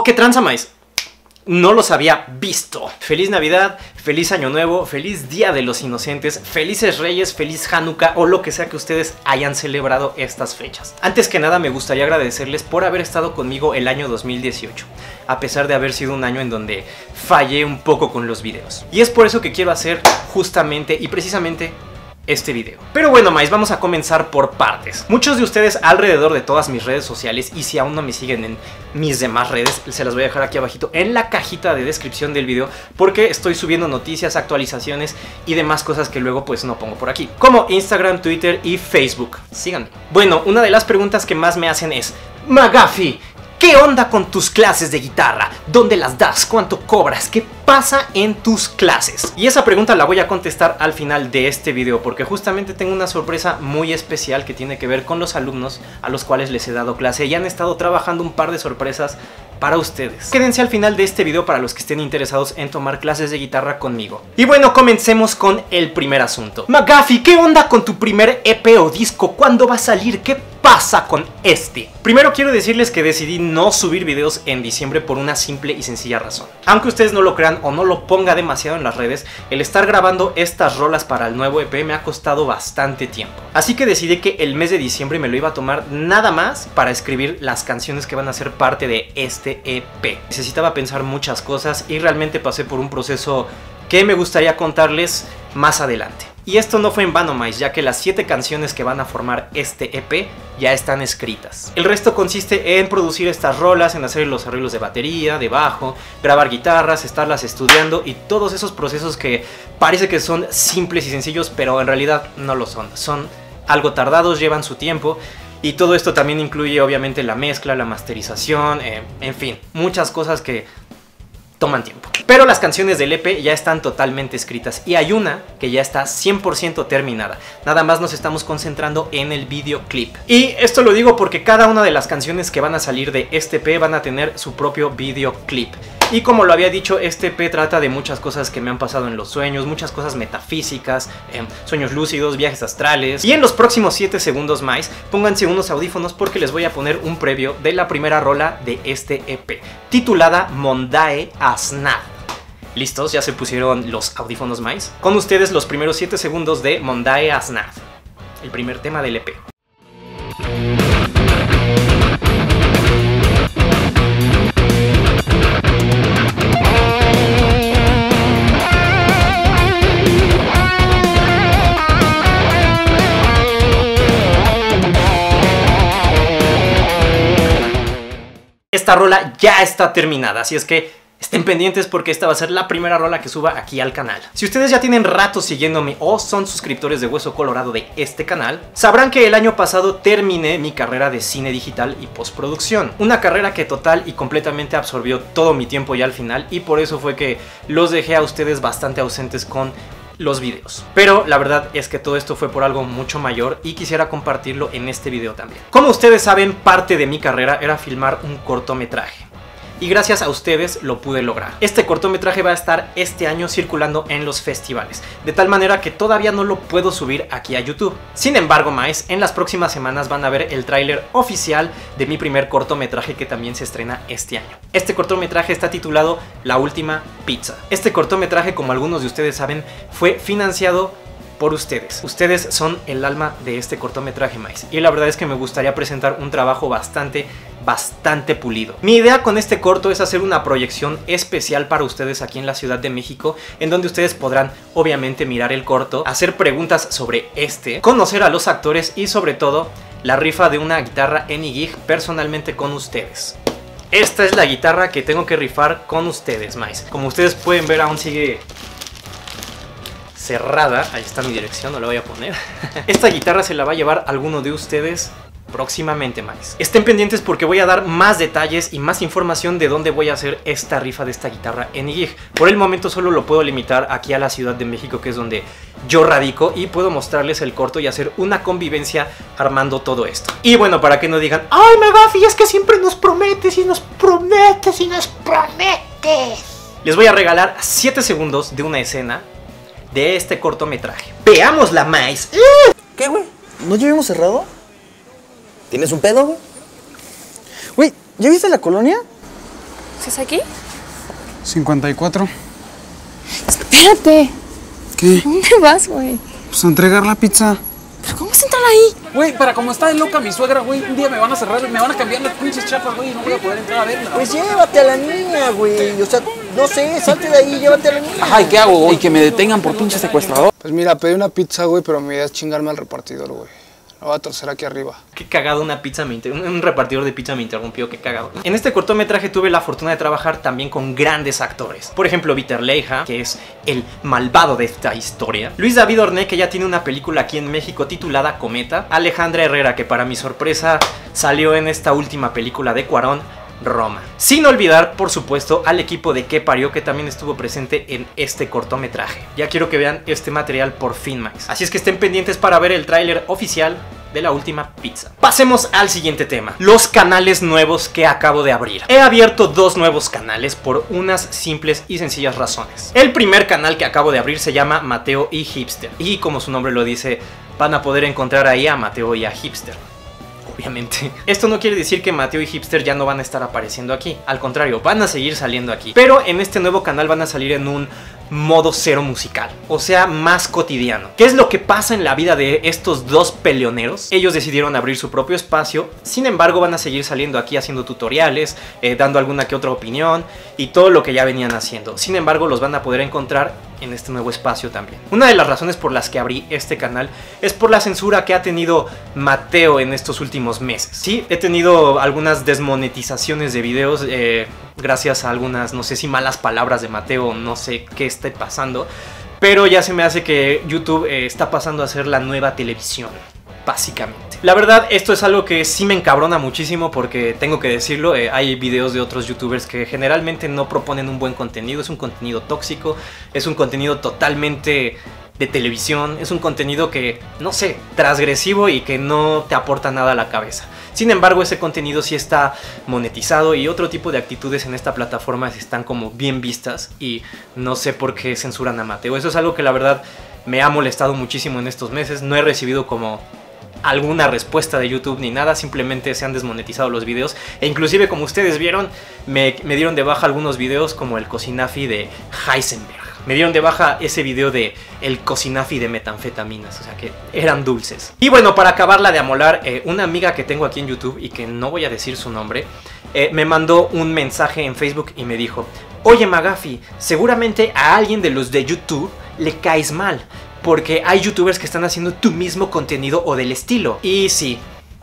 ¿qué tranza, maíz? No los había visto. Feliz Navidad, feliz Año Nuevo, feliz Día de los Inocentes, felices Reyes, feliz Hanukkah o lo que sea que ustedes hayan celebrado estas fechas. Antes que nada me gustaría agradecerles por haber estado conmigo el año 2018, a pesar de haber sido un año en donde fallé un poco con los videos. Y es por eso que quiero hacer justamente y precisamente este video. Pero bueno, maíz, vamos a comenzar por partes. Muchos de ustedes alrededor de todas mis redes sociales, y si aún no me siguen en mis demás redes, se las voy a dejar aquí abajito en la cajita de descripción del video, porque estoy subiendo noticias, actualizaciones y demás cosas que luego pues no pongo por aquí, como Instagram, Twitter y Facebook. Síganme. Bueno, una de las preguntas que más me hacen es: Magafi, ¿qué onda con tus clases de guitarra? ¿Dónde las das? ¿Cuánto cobras? ¿Qué pasa en tus clases? Y esa pregunta la voy a contestar al final de este video, porque justamente tengo una sorpresa muy especial que tiene que ver con los alumnos a los cuales les he dado clase y han estado trabajando un par de sorpresas para ustedes. Quédense al final de este video para los que estén interesados en tomar clases de guitarra conmigo. Y bueno, comencemos con el primer asunto. Magafi, ¿qué onda con tu primer EP o disco? ¿Cuándo va a salir? ¿Qué pasa con este? Primero quiero decirles que decidí no subir videos en diciembre por una simple y sencilla razón. Aunque ustedes no lo crean o no lo ponga demasiado en las redes, el estar grabando estas rolas para el nuevo EP me ha costado bastante tiempo. Así que decidí que el mes de diciembre me lo iba a tomar nada más para escribir las canciones que van a ser parte de este EP. Necesitaba pensar muchas cosas y realmente pasé por un proceso que me gustaría contarles más adelante. Y esto no fue en vano, maíz, ya que las 7 canciones que van a formar este EP ya están escritas. El resto consiste en producir estas rolas, en hacer los arreglos de batería, de bajo, grabar guitarras, estarlas estudiando y todos esos procesos que parece que son simples y sencillos, pero en realidad no lo son. Son algo tardados, llevan su tiempo. Y todo esto también incluye obviamente la mezcla, la masterización, en fin, muchas cosas que toman tiempo. Pero las canciones del EP ya están totalmente escritas y hay una que ya está 100% terminada. Nada más nos estamos concentrando en el videoclip. Y esto lo digo porque cada una de las canciones que van a salir de este EP van a tener su propio videoclip. Y como lo había dicho, este EP trata de muchas cosas que me han pasado en los sueños, muchas cosas metafísicas, sueños lúcidos, viajes astrales. Y en los próximos 7 segundos más, pónganse unos audífonos porque les voy a poner un previo de la primera rola de este EP, titulada Mondae Asnad. ¿Listos? ¿Ya se pusieron los audífonos más? Con ustedes los primeros 7 segundos de Mondae Asnad, el primer tema del EP. Esta rola ya está terminada, así es que estén pendientes porque esta va a ser la primera rola que suba aquí al canal. Si ustedes ya tienen rato siguiéndome o son suscriptores de Hueso Colorado de este canal, sabrán que el año pasado terminé mi carrera de cine digital y postproducción. Una carrera que total y completamente absorbió todo mi tiempo ya al final y por eso fue que los dejé a ustedes bastante ausentes con los videos. Pero la verdad es que todo esto fue por algo mucho mayor y quisiera compartirlo en este video también. Como ustedes saben, parte de mi carrera era filmar un cortometraje. Y gracias a ustedes lo pude lograr. Este cortometraje va a estar este año circulando en los festivales, de tal manera que todavía no lo puedo subir aquí a YouTube. Sin embargo, maíz, en las próximas semanas van a ver el tráiler oficial de mi primer cortometraje que también se estrena este año. Este cortometraje está titulado La Última Pizza. Este cortometraje, como algunos de ustedes saben, fue financiado por ustedes. Ustedes son el alma de este cortometraje, maíz. Y la verdad es que me gustaría presentar un trabajo bastante pulido. Mi idea con este corto es hacer una proyección especial para ustedes aquí en la Ciudad de México, en donde ustedes podrán obviamente mirar el corto, hacer preguntas sobre conocer a los actores y sobre todo la rifa de una guitarra Any-Gig personalmente con ustedes. Esta es la guitarra que tengo que rifar con ustedes, maíz. Como ustedes pueden ver, aún sigue cerrada. Ahí está mi dirección, no la voy a poner. Esta guitarra se la va a llevar alguno de ustedes próximamente, maíz. Estén pendientes porque voy a dar más detalles y más información de dónde voy a hacer esta rifa de esta guitarra Any-Gig. Por el momento solo lo puedo limitar aquí a la Ciudad de México, que es donde yo radico, y puedo mostrarles el corto y hacer una convivencia armando todo esto. Y bueno, para que no digan: ¡ay, Magafi, es que siempre nos prometes y nos prometes y nos prometes! Les voy a regalar 7 segundos de una escena de este cortometraje. ¡Veámosla, maíz! ¿Qué, güey? ¿No llevamos cerrado? ¿Tienes un pedo, güey? Güey, ¿ya viste la colonia? ¿Estás aquí? 54. Espérate. ¿Qué? ¿Dónde vas, güey? Pues a entregar la pizza. ¿Pero cómo vas a entrar ahí? Güey, para como está de loca mi suegra, güey, un día me van a cerrar, me van a cambiar las pinches chapas, güey, y no voy a poder entrar a verla. Pues llévate a la niña, güey. O sea, no sé, salte de ahí, llévate a la niña. Ajá, ¿y qué hago, güey? Que me detengan por pinche secuestrador. Pues mira, pedí una pizza, güey, pero mi idea es chingarme al repartidor, güey. La voy a torcer aquí arriba. Qué cagado, un repartidor de pizza me interrumpió, qué cagado. En este cortometraje tuve la fortuna de trabajar también con grandes actores. Por ejemplo, Víctor Leija, que es el malvado de esta historia. Luis David Orné, que ya tiene una película aquí en México titulada Cometa. Alejandra Herrera, que para mi sorpresa salió en esta última película de Cuarón, Roma. Sin olvidar, por supuesto, al equipo de Que Parió, que también estuvo presente en este cortometraje. Ya quiero que vean este material por fin, Max. Así es que estén pendientes para ver el tráiler oficial de La Última Pizza. Pasemos al siguiente tema, los canales nuevos que acabo de abrir. He abierto dos nuevos canales por unas simples y sencillas razones. El primer canal que acabo de abrir se llama Mateo y Hipster, y como su nombre lo dice, van a poder encontrar ahí a Mateo y a Hipster. Obviamente. Esto no quiere decir que Mateo y Hipster ya no van a estar apareciendo aquí. Al contrario, van a seguir saliendo aquí. Pero en este nuevo canal van a salir en un modo cero musical, o sea, más cotidiano. ¿Qué es lo que pasa en la vida de estos dos peleoneros? Ellos decidieron abrir su propio espacio, sin embargo van a seguir saliendo aquí haciendo tutoriales, dando alguna que otra opinión y todo lo que ya venían haciendo. Sin embargo, los van a poder encontrar en este nuevo espacio también. Una de las razones por las que abrí este canal es por la censura que ha tenido Mateo en estos últimos meses. Sí, he tenido algunas desmonetizaciones de videos, gracias a algunas, no sé si malas palabras de Mateo, no sé qué esté pasando, pero ya se me hace que YouTube está pasando a ser la nueva televisión, básicamente. La verdad, esto es algo que sí me encabrona muchísimo porque tengo que decirlo, hay videos de otros youtubers que generalmente no proponen un buen contenido, es un contenido tóxico, es un contenido totalmente de televisión, es un contenido que, no sé, transgresivo y que no te aporta nada a la cabeza. Sin embargo, ese contenido sí está monetizado y otro tipo de actitudes en esta plataforma están como bien vistas y no sé por qué censuran a Mateo. Eso es algo que la verdad me ha molestado muchísimo en estos meses. No he recibido como alguna respuesta de YouTube ni nada, simplemente se han desmonetizado los videos e inclusive, como ustedes vieron, me dieron de baja algunos videos como el Cocinafi de Heisenberg. Me dieron de baja ese video de el Cocinafi de metanfetaminas, o sea que eran dulces. Y bueno, para acabarla de amolar, una amiga que tengo aquí en YouTube y que no voy a decir su nombre, me mandó un mensaje en Facebook y me dijo: oye Magafi, seguramente a alguien de los de YouTube le caes mal, porque hay youtubers que están haciendo tu mismo contenido o del estilo. Y sí,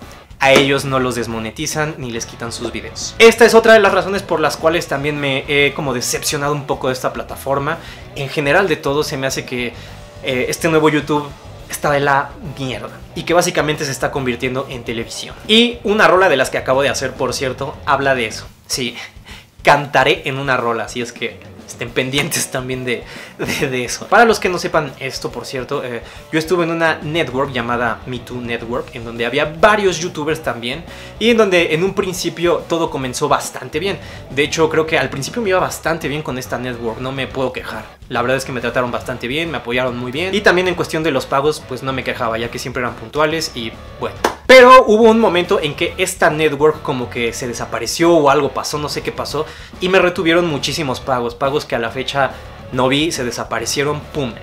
a ellos no los desmonetizan ni les quitan sus videos. Esta es otra de las razones por las cuales también me he como decepcionado un poco de esta plataforma. En general de todo se me hace que este nuevo YouTube está de la mierda y que básicamente se está convirtiendo en televisión. Y una rola de las que acabo de hacer, por cierto, habla de eso. Sí, cantaré en una rola, así es que estén pendientes también de eso. Para los que no sepan esto, por cierto, yo estuve en una network llamada Me Too Network, en donde había varios youtubers también, y en donde en un principio todo comenzó bastante bien. De hecho, creo que al principio me iba bastante bien con esta network, no me puedo quejar. La verdad es que me trataron bastante bien, me apoyaron muy bien, y también en cuestión de los pagos, pues no me quejaba, ya que siempre eran puntuales y bueno. Pero hubo un momento en que esta network como que se desapareció o algo pasó, no sé qué pasó, y me retuvieron muchísimos pagos que a la fecha no vi, se desaparecieron, pum,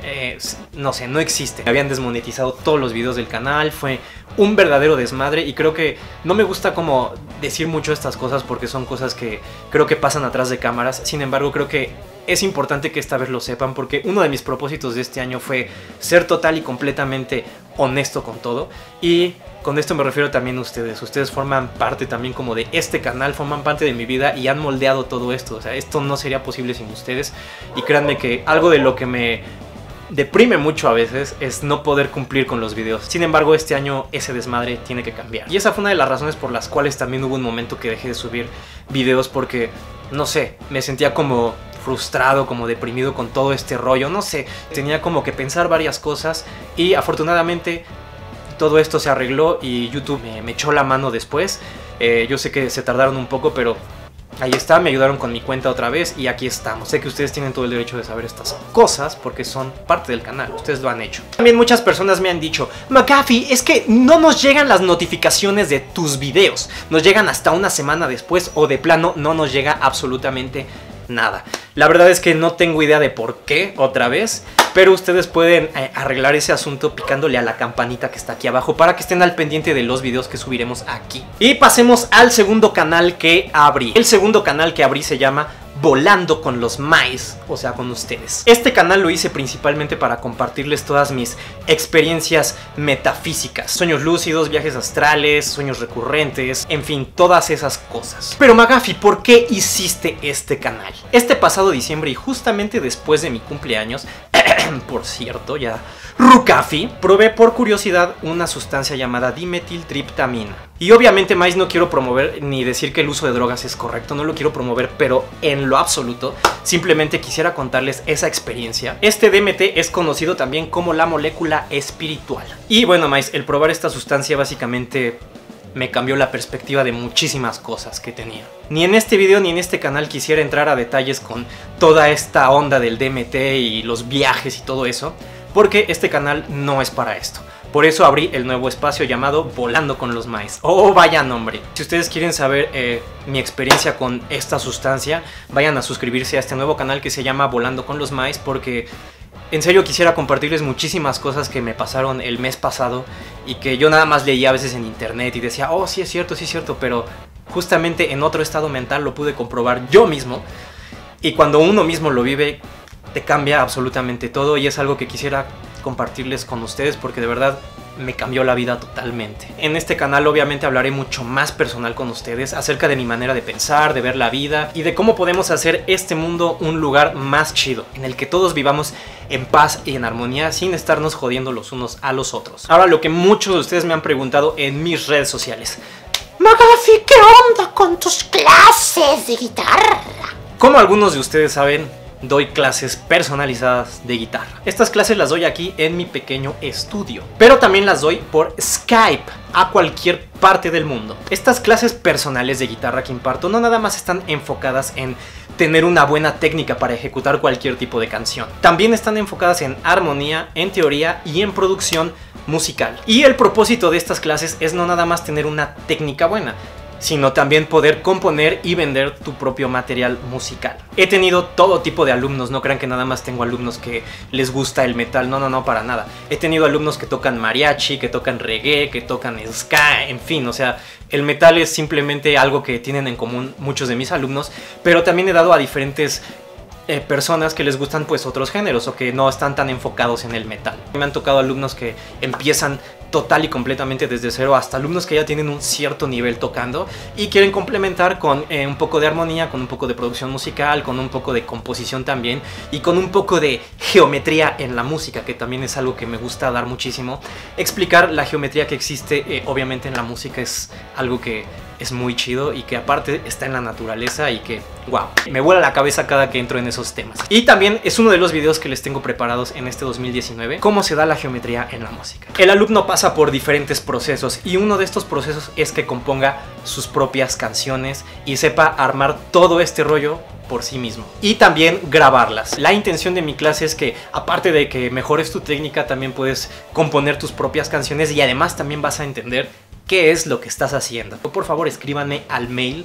no sé, no existen. Me habían desmonetizado todos los videos del canal, fue un verdadero desmadre y creo que no me gusta como decir mucho estas cosas porque son cosas que creo que pasan atrás de cámaras. Sin embargo, creo que es importante que esta vez lo sepan porque uno de mis propósitos de este año fue ser total y completamente honesto con todo, y con esto me refiero también a ustedes. Ustedes forman parte también como de este canal, forman parte de mi vida y han moldeado todo esto. O sea, esto no sería posible sin ustedes. Y créanme que algo de lo que me deprime mucho a veces es no poder cumplir con los videos. Sin embargo, este año ese desmadre tiene que cambiar. Y esa fue una de las razones por las cuales también hubo un momento que dejé de subir videos porque, no sé, me sentía como frustrado, como deprimido con todo este rollo. No sé, tenía como que pensar varias cosas y afortunadamente todo esto se arregló y YouTube me echó la mano después. Yo sé que se tardaron un poco, pero Ahí está, me ayudaron con mi cuenta otra vez y aquí estamos. Sé que ustedes tienen todo el derecho de saber estas cosas porque son parte del canal, ustedes lo han hecho. También muchas personas me han dicho, McAfee, es que no nos llegan las notificaciones de tus videos. Nos llegan hasta una semana después o de plano no nos llega absolutamente nada. La verdad es que no tengo idea de por qué otra vez, pero ustedes pueden arreglar ese asunto picándole a la campanita que está aquí abajo para que estén al pendiente de los videos que subiremos aquí. Y pasemos al segundo canal que abrí. El segundo canal que abrí se llama Volando con los Mice, o sea, con ustedes. Este canal lo hice principalmente para compartirles todas mis experiencias metafísicas, sueños lúcidos, viajes astrales, sueños recurrentes, en fin, todas esas cosas. Pero McAfee, ¿por qué hiciste este canal? Este pasado diciembre y justamente después de mi cumpleaños, por cierto, ya Rucafi, probé por curiosidad una sustancia llamada dimetiltriptamina. Y obviamente más no quiero promover ni decir que el uso de drogas es correcto, no lo quiero promover, pero en lo absoluto, simplemente quisiera contarles esa experiencia. Este DMT es conocido también como la molécula espiritual. Y bueno, más el probar esta sustancia básicamente me cambió la perspectiva de muchísimas cosas que tenía. Ni en este video ni en este canal quisiera entrar a detalles con toda esta onda del DMT y los viajes y todo eso, porque este canal no es para esto. Por eso abrí el nuevo espacio llamado Volando con los Mice. ¡Oh, vaya nombre! Si ustedes quieren saber mi experiencia con esta sustancia, vayan a suscribirse a este nuevo canal que se llama Volando con los Mice, porque en serio quisiera compartirles muchísimas cosas que me pasaron el mes pasado y que yo nada más leía a veces en internet y decía, oh, sí es cierto, pero justamente en otro estado mental lo pude comprobar yo mismo. Y cuando uno mismo lo vive, te cambia absolutamente todo y es algo que quisiera compartirles con ustedes porque de verdad me cambió la vida totalmente. En este canal obviamente hablaré mucho más personal con ustedes acerca de mi manera de pensar, de ver la vida y de cómo podemos hacer este mundo un lugar más chido, en el que todos vivamos en paz y en armonía sin estarnos jodiendo los unos a los otros. Ahora, lo que muchos de ustedes me han preguntado en mis redes sociales: McAfee, ¿qué onda con tus clases de guitarra? Como algunos de ustedes saben, doy clases personalizadas de guitarra. Estas clases las doy aquí en mi pequeño estudio, pero también las doy por Skype a cualquier parte del mundo. Estas clases personales de guitarra que imparto no nada más están enfocadas en tener una buena técnica para ejecutar cualquier tipo de canción. También están enfocadas en armonía, en teoría y en producción musical. Y el propósito de estas clases es no nada más tener una técnica buena, sino también poder componer y vender tu propio material musical. He tenido todo tipo de alumnos, no crean que nada más tengo alumnos que les gusta el metal, no, para nada. He tenido alumnos que tocan mariachi, que tocan reggae, que tocan ska, en fin, o sea, el metal es simplemente algo que tienen en común muchos de mis alumnos, pero también he dado a diferentes personas que les gustan pues otros géneros o que no están tan enfocados en el metal. Me han tocado alumnos que empiezan total y completamente desde cero, hasta alumnos que ya tienen un cierto nivel tocando y quieren complementar con un poco de armonía, con un poco de producción musical, con un poco de composición también y con un poco de geometría en la música, que también es algo que me gusta dar muchísimo. Explicar la geometría que existe obviamente en la música es algo que es muy chido y que aparte está en la naturaleza y que, wow, me vuela la cabeza cada que entro en esos temas. Y también es uno de los videos que les tengo preparados en este 2019, cómo se da la geometría en la música. El alumno pasa por diferentes procesos y uno de estos procesos es que componga sus propias canciones y sepa armar todo este rollo por sí mismo y también grabarlas. La intención de mi clase es que aparte de que mejores tu técnica, también puedes componer tus propias canciones y además también vas a entender qué es lo que estás haciendo. Por favor, escríbanme al mail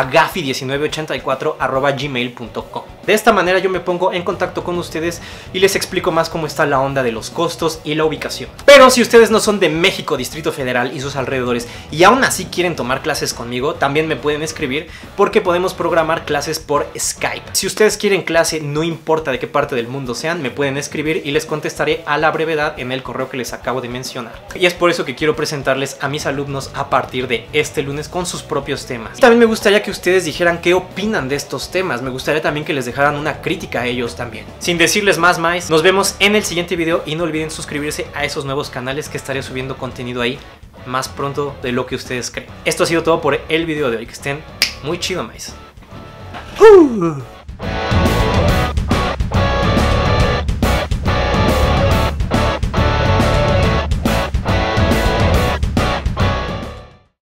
magafi1984@gmail.com. De esta manera yo me pongo en contacto con ustedes y les explico más cómo está la onda de los costos y la ubicación. Pero si ustedes no son de México, Distrito Federal y sus alrededores y aún así quieren tomar clases conmigo, también me pueden escribir porque podemos programar clases por Skype. Si ustedes quieren clase, no importa de qué parte del mundo sean, me pueden escribir y les contestaré a la brevedad en el correo que les acabo de mencionar. Y es por eso que quiero presentarles a mis alumnos a partir de este lunes con sus propios temas. También me gustaría que ustedes dijeran qué opinan de estos temas. Me gustaría también que les dejaran una crítica a ellos también. Sin decirles más, nos vemos en el siguiente video y no olviden suscribirse a esos nuevos canales que estaré subiendo contenido ahí más pronto de lo que ustedes creen. Esto ha sido todo por el video de hoy. Que estén muy chido, maíz.